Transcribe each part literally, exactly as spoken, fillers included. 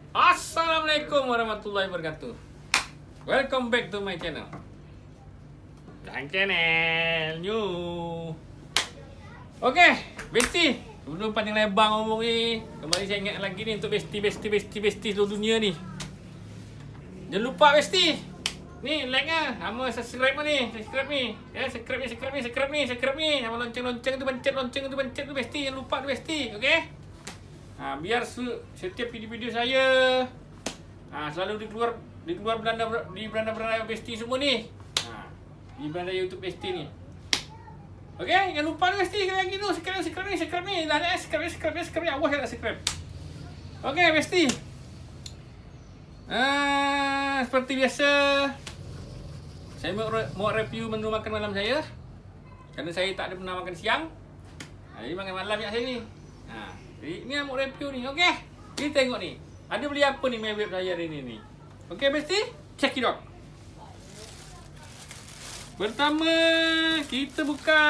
Assalamualaikum warahmatullahi wabarakatuh. Welcome back to my channel. Dan channel new. Oke, okay, Besti. Sebelum panjang lebar ngomong ni, kembali saya ingat lagi ni untuk Besti, Besti, Besti, Besti seluruh dunia ni. Jangan lupa Besti. Ni like nya, sama subscribe ni, subscribe ni. Ya, subscribe ni, subscribe ni, subscribe ni, subscribe ni. Sama lonceng-lonceng tu pencet, lonceng tu pencet tu Besti. Jangan lupa tu Besti, okey? Ha, biar setiap video-video saya ha, selalu dikeluar dikeluar beranda di beranda-beranda Besti semua ni. Ha, di beranda YouTube Besti ni. Okey, jangan lupa Besti sekali lagi tu, subscribe subscribe ni, subscribe ni. Dah ada subscribe subscribe subscribe. Awas tak subscribe. Okey, Besti. Ah, seperti biasa saya mau, mau review menu makan malam saya. Karena saya tak ada pernah makan siang. Jadi makan malam ya saya ni. Ha, jadi ni mau review ni. Okey. Kita tengok ni. Ada beli apa ni main web saya hari ni ni. Okey Besti, check it out. Pertama, kita buka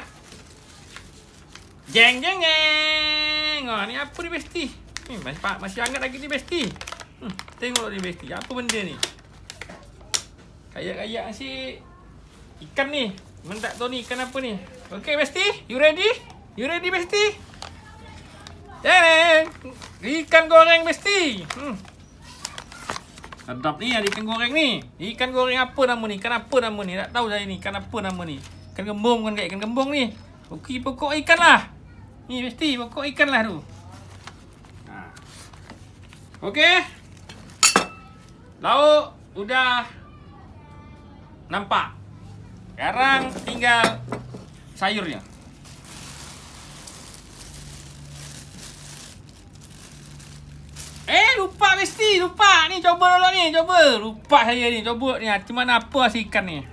jeng jeng jeng. Oh, ni apa ni Besti? Ni masih masih hangat lagi ni Besti. Hmm, tengok ni Besti. Apa benda ni? Kayak-kayak si ikan ni. Memang tak tahu ni ikan apa ni. Okey Besti, you ready? You ready Besti? Eh, ikan goreng Besti. Hmm. Sedap ni ada ikan goreng ni. Ikan goreng apa nama ni? Ikan apa nama ni? Tak tahu saya ni. Ikan apa nama ni? Ikan gembung kan kayak ikan gembung ni. Okey, pokok ikan lah. Ni Besti, pokok ikan lah tu. Ha. Okey. Lauk udah nampak. Sekarang tinggal sayurnya. Eh, lupa Besti, lupa. Ni coba dulu ni, coba. Lupa saya ni, coba ni. Macam mana apa si ikan ni.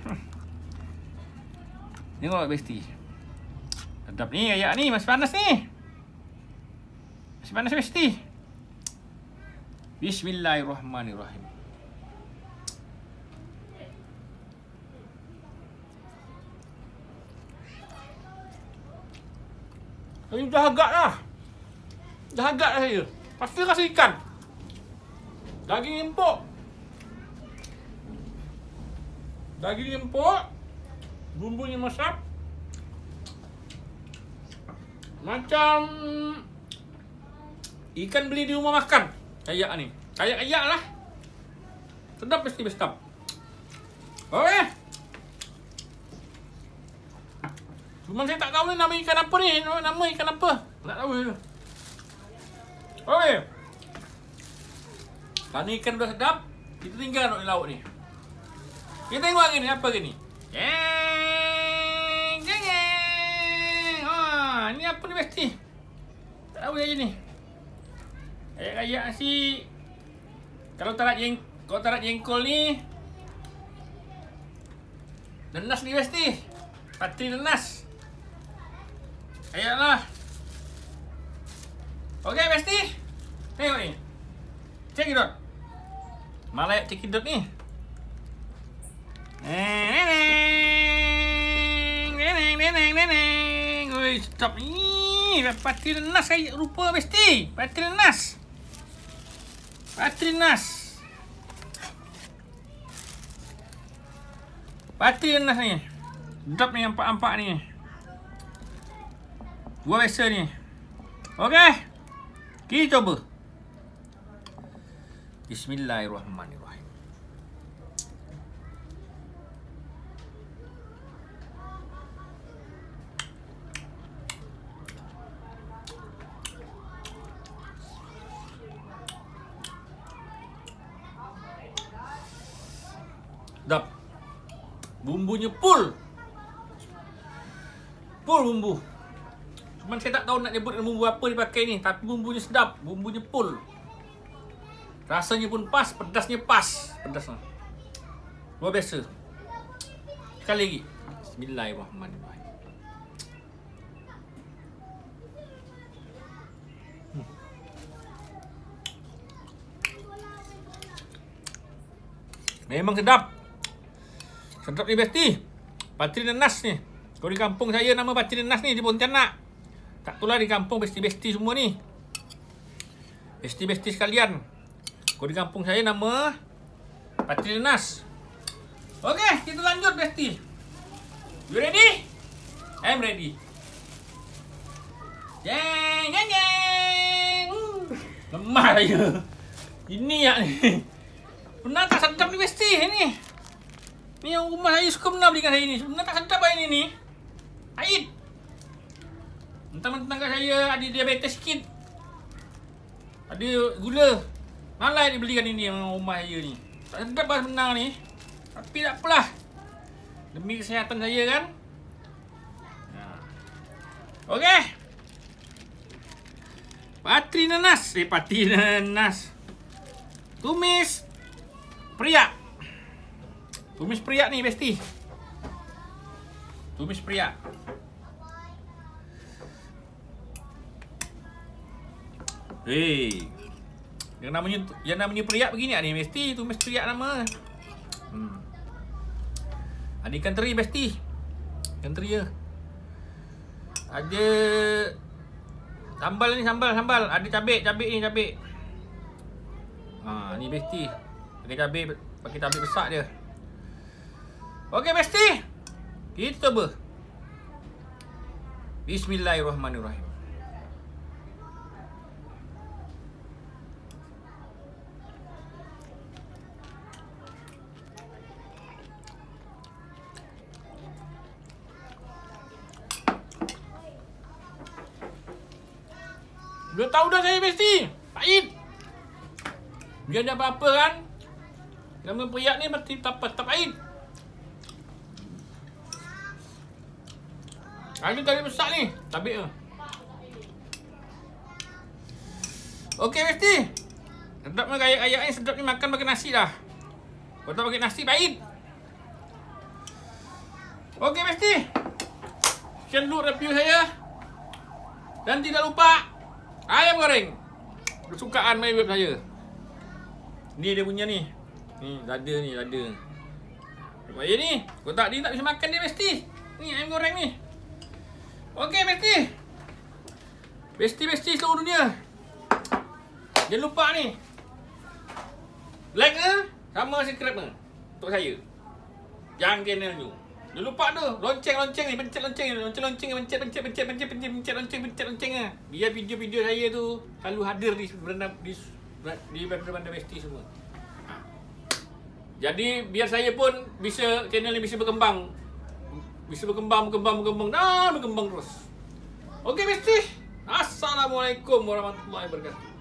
Tengok Besti. Sedap ni kayak ni, masih panas ni. Masih panas Besti. Bismillahirrahmanirrahim. Ini dah agak dah. Dah agak dah saya. Pasti rasa ikan. Daging empuk. Daging empuk. Bumbunya masak. Macam ikan beli di rumah makan. Kayak ni. Kayak-kayak lah. Sedap Besti, sedap. Okey. Cuma saya tak tahu ni nama ikan apa ni. Nama ikan apa? Tak tahu je. Okey. Kalau ikan dah sedap, kita tinggal nak lauk ni. Kita tengok lagi ni apa ke ni. Jeng jeng jeng. Ha, ni apa ni Besti? Tak tahu je ni. Kayak-kayak si kalau tak nak jeng, kalau tak nak jengkol ni. Nenas ni Besti. Patri nenas. Ayolah. Okey Besti. Tengok ni. Check it out. Malay check it out ni. Neneng, neneng, neneng, neneng. Oi, stop ni. Patri nenas kayak rupa Besti. Patri nenas. Patri nenas. Patri nenas ni. Sedap ni nampak-nampak ni. Dua biasa ni. Okey. Kita coba. Bismillahirrahmanirrahim. Sedap. Bumbunya full. Full bumbu. Cuman saya tak tahu nak nyebut bumbu apa dipakai ni. Tapi bumbunya sedap. Bumbunya full. Rasanya pun pas. Pedasnya pas. Pedasnya. Luar biasa. Sekali lagi. Bismillahirrahmanirrahim. Hmm. Memang sedap. Sedap ni Besti. Patri nenas ni. Kalau di kampung saya nama Patri nenas ni di Pontianak. Tak itulah di kampung Besti-Besti semua ni. Besti-Besti sekalian. Kalau di kampung saya nama Patri Nanas. Okey, kita lanjut Besti. You ready? I'm ready. Jeng jeng jeng. Lemah saya. Ini ya ni. Benar tak sedap ni Besti ini. Ni yang rumah saya suka benar belikan saya ni. Benar tak sedap ini ni. Pahit. Mentang-mentang kat saya ada diabetes sikit. Ada gula. Malai dia belikan ini yang rumah saya ni. Tak sedap lah sebenar ni. Tapi tak apalah. Demi kesihatan saya kan. Okey. Patri Nanas. Eh, Patri Nanas. Tumis periak. Tumis periak ni Besti. Tumis periak. Hei. Yang namanya yang namanya periak begini ni Besti, tumis periak nama. Hmm. Ada ikan teri Besti. Ikan teri ya. Ada sambal ni, sambal, sambal. Ada cabai, cabai ni, cabai. Ha, ni Besti. Pakai cabai, pakai cabai besar dia. Okey Besti. Kita coba. Bismillahirrahmanirrahim. Udah tahu dah saya Besti. Pahit. Biar ada apa-apa kan. Nama periak ni mesti tak tak pahit. Ada tali besar ni. Tabik ke. Okey Besti. Sedap ni kayak-kayak ni. Sedap ni makan pakai nasi dah. Kalau tak pakai nasi pahit. Okey Besti. Sekian dulu review saya. Dan tidak lupa ayam goreng kesukaan my web saya. Ni dia punya ni. Ni dada ni, dada. Supaya ni, kalau tak dia tak bisa makan dia Besti. Ni ayam goreng ni. Okey Besti. Besti-besti seluruh dunia. Jangan lupa ni. Like ke? Sama subscribe ke? Untuk saya. Jangan channel ni. Jangan lupa tu, lonceng-lonceng ni, pencet-lonceng ni, lonceng-lonceng ni, pencet, pencet, pencet, pencet, pencet, pencet, lonceng, pencet, lonceng ni. Biar video-video saya tu selalu hadir di beranda di di beranda Besti semua. Jadi biar saya pun bisa channel ni bisa berkembang. Bisa berkembang, berkembang, berkembang dan berkembang terus. Okey Besti. Assalamualaikum warahmatullahi wabarakatuh.